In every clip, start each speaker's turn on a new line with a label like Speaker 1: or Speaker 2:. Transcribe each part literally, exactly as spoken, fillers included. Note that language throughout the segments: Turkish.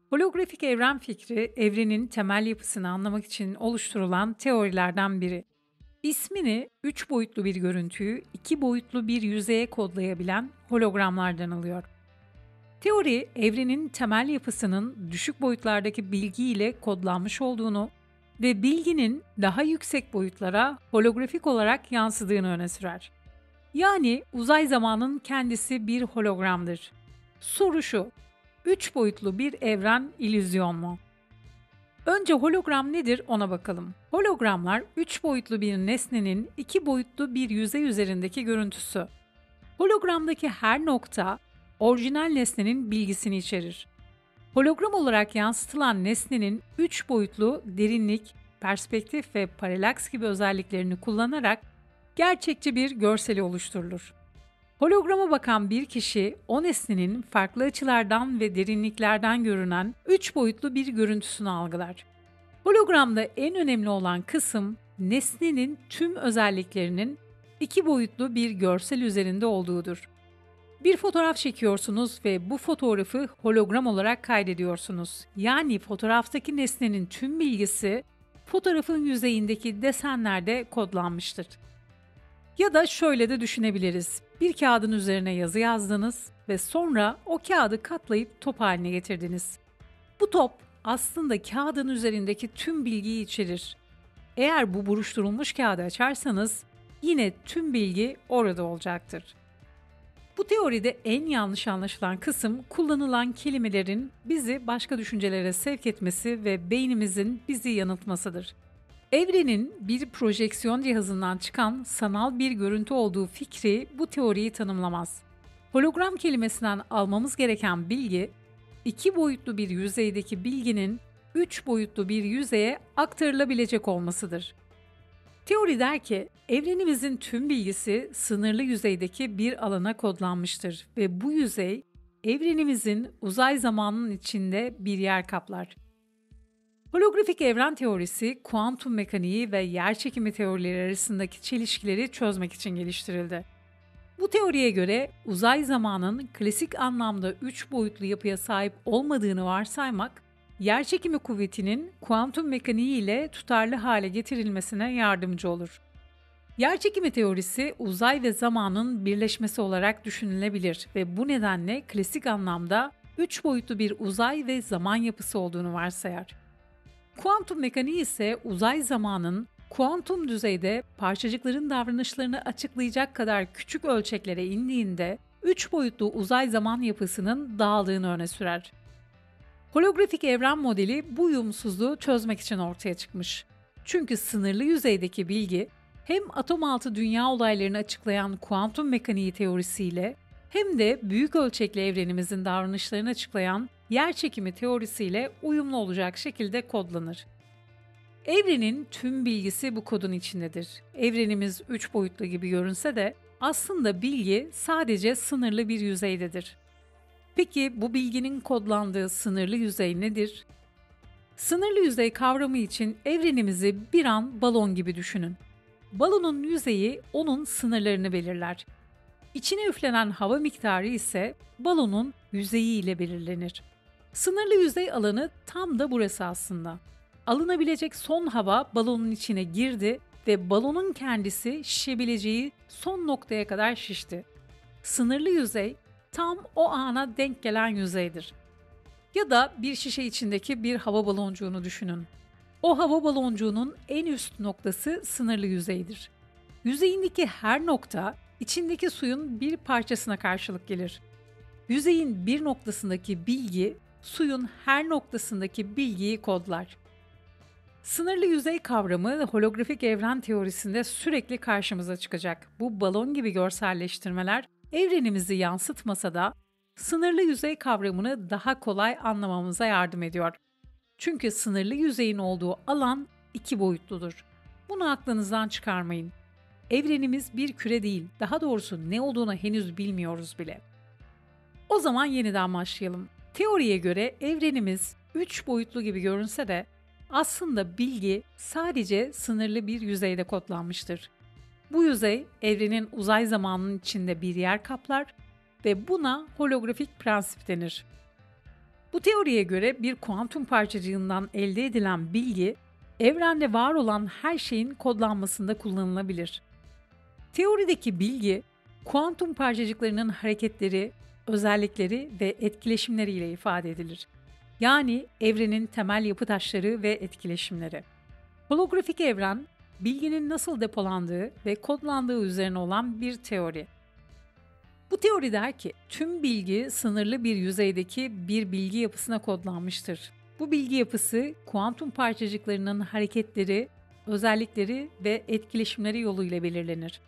Speaker 1: Holografik evren fikri, evrenin temel yapısını anlamak için oluşturulan teorilerden biri. İsmini üç boyutlu bir görüntüyü iki boyutlu bir yüzeye kodlayabilen hologramlardan alıyor. Teori, evrenin temel yapısının düşük boyutlardaki bilgi ile kodlanmış olduğunu ve bilginin daha yüksek boyutlara holografik olarak yansıdığını öne sürer. Yani uzay zamanın kendisi bir hologramdır. Soru şu: üç boyutlu bir evren illüzyon mu? Önce hologram nedir ona bakalım. Hologramlar üç boyutlu bir nesnenin iki boyutlu bir yüzey üzerindeki görüntüsü. Hologramdaki her nokta orijinal nesnenin bilgisini içerir. Hologram olarak yansıtılan nesnenin üç boyutlu derinlik, perspektif ve paralaks gibi özelliklerini kullanarak gerçekçi bir görseli oluşturulur. Holograma bakan bir kişi, o nesnenin farklı açılardan ve derinliklerden görünen üç boyutlu bir görüntüsünü algılar. Hologramda en önemli olan kısım, nesnenin tüm özelliklerinin iki boyutlu bir görsel üzerinde olduğudur. Bir fotoğraf çekiyorsunuz ve bu fotoğrafı hologram olarak kaydediyorsunuz. Yani fotoğraftaki nesnenin tüm bilgisi, fotoğrafın yüzeyindeki desenlerde kodlanmıştır. Ya da şöyle de düşünebiliriz. Bir kağıdın üzerine yazı yazdınız ve sonra o kağıdı katlayıp top haline getirdiniz. Bu top aslında kağıdın üzerindeki tüm bilgiyi içerir. Eğer bu buruşturulmuş kağıdı açarsanız yine tüm bilgi orada olacaktır. Bu teoride en yanlış anlaşılan kısım, kullanılan kelimelerin bizi başka düşüncelere sevk etmesi ve beynimizin bizi yanıltmasıdır. Evrenin bir projeksiyon cihazından çıkan sanal bir görüntü olduğu fikri bu teoriyi tanımlamaz. Hologram kelimesinden almamız gereken bilgi, iki boyutlu bir yüzeydeki bilginin üç boyutlu bir yüzeye aktarılabilecek olmasıdır. Teori der ki, evrenimizin tüm bilgisi sınırlı yüzeydeki bir alana kodlanmıştır ve bu yüzey, evrenimizin uzay zamanının içinde bir yer kaplar. Holografik evren teorisi, kuantum mekaniği ve yerçekimi teorileri arasındaki çelişkileri çözmek için geliştirildi. Bu teoriye göre uzay zamanın klasik anlamda üç boyutlu yapıya sahip olmadığını varsaymak, yerçekimi kuvvetinin kuantum mekaniği ile tutarlı hale getirilmesine yardımcı olur. Yerçekimi teorisi, uzay ve zamanın birleşmesi olarak düşünülebilir ve bu nedenle klasik anlamda üç boyutlu bir uzay ve zaman yapısı olduğunu varsayar. Kuantum mekaniği ise uzay zamanın kuantum düzeyde parçacıkların davranışlarını açıklayacak kadar küçük ölçeklere indiğinde üç boyutlu uzay zaman yapısının dağıldığını öne sürer. Holografik evren modeli bu uyumsuzluğu çözmek için ortaya çıkmış. Çünkü sınırlı yüzeydeki bilgi hem atom altı dünya olaylarını açıklayan kuantum mekaniği teorisiyle hem de büyük ölçekli evrenimizin davranışlarını açıklayan yerçekimi teorisiyle uyumlu olacak şekilde kodlanır. Evrenin tüm bilgisi bu kodun içindedir. Evrenimiz üç boyutlu gibi görünse de aslında bilgi sadece sınırlı bir yüzeydedir. Peki bu bilginin kodlandığı sınırlı yüzey nedir? Sınırlı yüzey kavramı için evrenimizi bir an balon gibi düşünün. Balonun yüzeyi onun sınırlarını belirler. İçine üflenen hava miktarı ise balonun yüzeyi ile belirlenir. Sınırlı yüzey alanı tam da burası aslında. Alınabilecek son hava balonun içine girdi ve balonun kendisi şişebileceği son noktaya kadar şişti. Sınırlı yüzey tam o ana denk gelen yüzeydir. Ya da bir şişe içindeki bir hava baloncuğunu düşünün. O hava baloncuğunun en üst noktası sınırlı yüzeydir. Yüzeyindeki her nokta içindeki suyun bir parçasına karşılık gelir. Yüzeyin bir noktasındaki bilgi, suyun her noktasındaki bilgiyi kodlar. Sınırlı yüzey kavramı holografik evren teorisinde sürekli karşımıza çıkacak. Bu balon gibi görselleştirmeler evrenimizi yansıtmasa da sınırlı yüzey kavramını daha kolay anlamamıza yardım ediyor. Çünkü sınırlı yüzeyin olduğu alan iki boyutludur. Bunu aklınızdan çıkarmayın. Evrenimiz bir küre değil, daha doğrusu ne olduğunu henüz bilmiyoruz bile. O zaman yeniden başlayalım. Teoriye göre evrenimiz üç boyutlu gibi görünse de aslında bilgi sadece sınırlı bir yüzeyde kodlanmıştır. Bu yüzey evrenin uzay zamanının içinde bir yer kaplar ve buna holografik prensip denir. Bu teoriye göre bir kuantum parçacığından elde edilen bilgi, evrende var olan her şeyin kodlanmasında kullanılabilir. Teorideki bilgi, kuantum parçacıklarının hareketleri, özellikleri ve etkileşimleriyle ifade edilir. Yani evrenin temel yapı taşları ve etkileşimleri. Holografik evren, bilginin nasıl depolandığı ve kodlandığı üzerine olan bir teori. Bu teori der ki, tüm bilgi sınırlı bir yüzeydeki bir bilgi yapısına kodlanmıştır. Bu bilgi yapısı, kuantum parçacıklarının hareketleri, özellikleri ve etkileşimleri yoluyla belirlenir.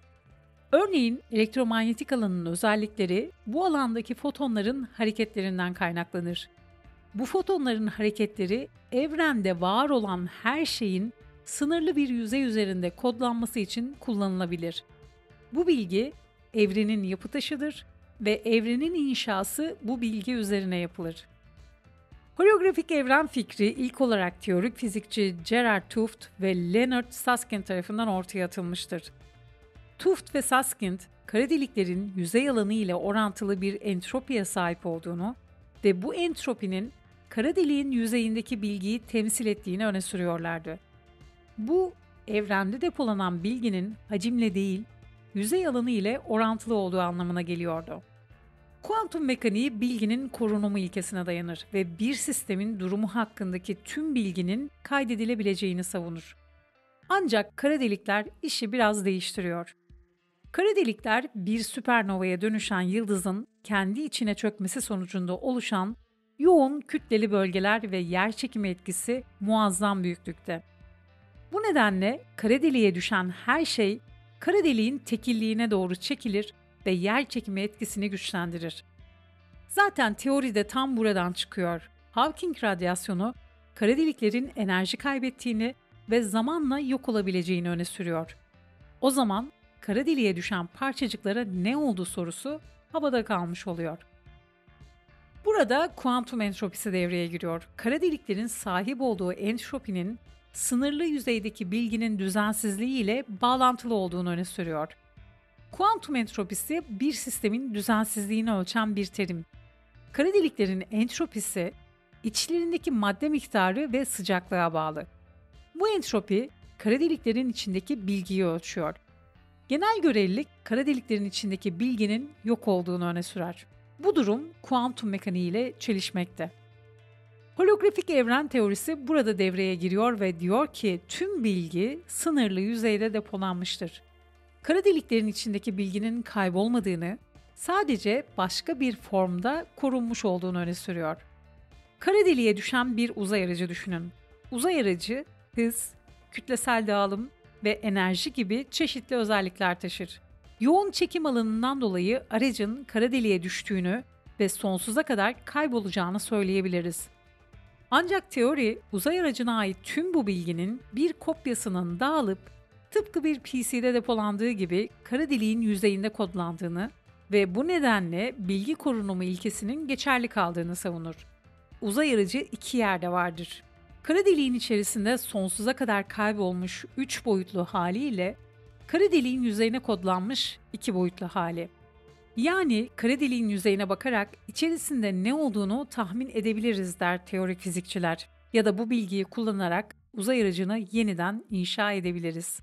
Speaker 1: Örneğin elektromanyetik alanın özellikleri bu alandaki fotonların hareketlerinden kaynaklanır. Bu fotonların hareketleri evrende var olan her şeyin sınırlı bir yüzey üzerinde kodlanması için kullanılabilir. Bu bilgi evrenin yapı taşıdır ve evrenin inşası bu bilgi üzerine yapılır. Holografik evren fikri ilk olarak teorik fizikçi Gerard Tufte ve Leonard Susskind tarafından ortaya atılmıştır. Tufte ve Susskind, kara deliklerin yüzey alanı ile orantılı bir entropiye sahip olduğunu ve bu entropinin kara deliğin yüzeyindeki bilgiyi temsil ettiğini öne sürüyorlardı. Bu, evrende depolanan bilginin hacimle değil, yüzey alanı ile orantılı olduğu anlamına geliyordu. Kuantum mekaniği bilginin korunumu ilkesine dayanır ve bir sistemin durumu hakkındaki tüm bilginin kaydedilebileceğini savunur. Ancak kara delikler işi biraz değiştiriyor. Kara delikler bir süpernovaya dönüşen yıldızın kendi içine çökmesi sonucunda oluşan yoğun kütleli bölgeler ve yerçekimi etkisi muazzam büyüklükte. Bu nedenle kara deliğe düşen her şey kara deliğin tekilliğine doğru çekilir ve yerçekimi etkisini güçlendirir. Zaten teori de tam buradan çıkıyor. Hawking radyasyonu kara deliklerin enerji kaybettiğini ve zamanla yok olabileceğini öne sürüyor. O zaman kara deliğe düşen parçacıklara ne oldu sorusu havada kalmış oluyor. Burada kuantum entropisi devreye giriyor. Kara deliklerin sahip olduğu entropinin sınırlı yüzeydeki bilginin düzensizliği ile bağlantılı olduğunu öne sürüyor. Kuantum entropisi bir sistemin düzensizliğini ölçen bir terim. Kara deliklerin entropisi içlerindeki madde miktarı ve sıcaklığa bağlı. Bu entropi kara deliklerin içindeki bilgiyi ölçüyor. Genel görelilik kara deliklerin içindeki bilginin yok olduğunu öne sürer. Bu durum kuantum mekaniği ile çelişmekte. Holografik evren teorisi burada devreye giriyor ve diyor ki tüm bilgi sınırlı yüzeyde depolanmıştır. Kara deliklerin içindeki bilginin kaybolmadığını, sadece başka bir formda korunmuş olduğunu öne sürüyor. Kara deliğe düşen bir uzay aracı düşünün. Uzay aracı hız, kütlesel dağılım ve enerji gibi çeşitli özellikler taşır. Yoğun çekim alanından dolayı aracın kara deliğe düştüğünü ve sonsuza kadar kaybolacağını söyleyebiliriz. Ancak teori, uzay aracına ait tüm bu bilginin bir kopyasının dağılıp tıpkı bir P C'de depolandığı gibi kara deliğin yüzeyinde kodlandığını ve bu nedenle bilgi korunumu ilkesinin geçerli kaldığını savunur. Uzay aracı iki yerde vardır. Kara deliğin içerisinde sonsuza kadar kaybolmuş üç boyutlu haliyle kara deliğin yüzeyine kodlanmış iki boyutlu hali. Yani kara deliğin yüzeyine bakarak içerisinde ne olduğunu tahmin edebiliriz der teorik fizikçiler ya da bu bilgiyi kullanarak uzay aracını yeniden inşa edebiliriz.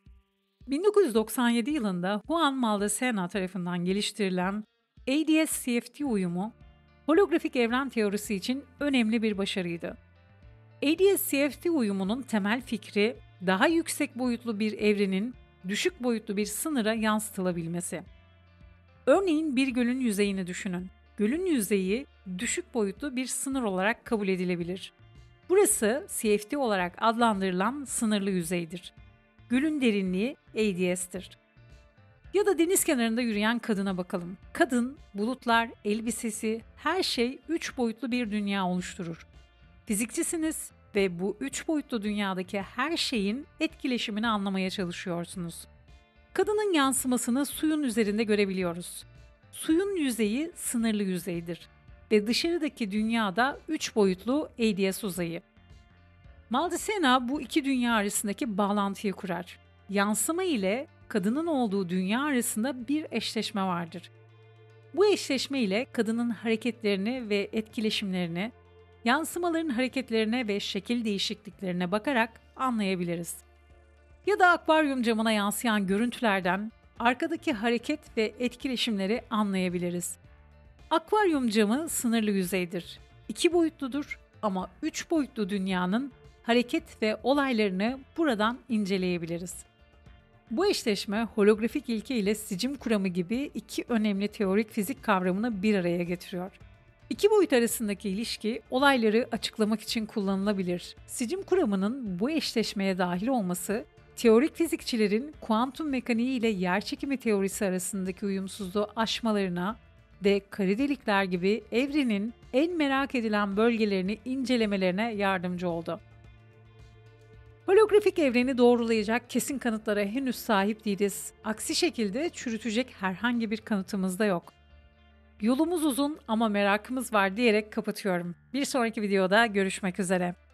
Speaker 1: bin dokuz yüz doksan yedi yılında Juan Maldacena tarafından geliştirilen A D S C F T uyumu, holografik evren teorisi için önemli bir başarıydı. A D S C F T uyumunun temel fikri, daha yüksek boyutlu bir evrenin düşük boyutlu bir sınıra yansıtılabilmesi. Örneğin bir gölün yüzeyini düşünün. Gölün yüzeyi düşük boyutlu bir sınır olarak kabul edilebilir. Burası C F T olarak adlandırılan sınırlı yüzeydir. Gölün derinliği A D S'tir. Ya da deniz kenarında yürüyen kadına bakalım. Kadın, bulutlar, elbisesi, her şey üç boyutlu bir dünya oluşturur. Fizikçisiniz ve bu üç boyutlu dünyadaki her şeyin etkileşimini anlamaya çalışıyorsunuz. Kadının yansımasını suyun üzerinde görebiliyoruz. Suyun yüzeyi sınırlı yüzeydir ve dışarıdaki dünyada üç boyutlu A D S uzayı. Maldacena bu iki dünya arasındaki bağlantıyı kurar. Yansıma ile kadının olduğu dünya arasında bir eşleşme vardır. Bu eşleşme ile kadının hareketlerini ve etkileşimlerini, yansımaların hareketlerine ve şekil değişikliklerine bakarak anlayabiliriz. Ya da akvaryum camına yansıyan görüntülerden arkadaki hareket ve etkileşimleri anlayabiliriz. Akvaryum camı sınırlı yüzeydir. İki boyutludur ama üç boyutlu dünyanın hareket ve olaylarını buradan inceleyebiliriz. Bu eşleşme holografik ilke ile sicim kuramı gibi iki önemli teorik fizik kavramını bir araya getiriyor. İki boyut arasındaki ilişki olayları açıklamak için kullanılabilir. Sicim kuramının bu eşleşmeye dahil olması, teorik fizikçilerin kuantum mekaniği ile yerçekimi teorisi arasındaki uyumsuzluğu aşmalarına ve kara delikler gibi evrenin en merak edilen bölgelerini incelemelerine yardımcı oldu. Holografik evreni doğrulayacak kesin kanıtlara henüz sahip değiliz. Aksi şekilde çürütecek herhangi bir kanıtımız da yok. Yolumuz uzun ama merakımız var diyerek kapatıyorum. Bir sonraki videoda görüşmek üzere.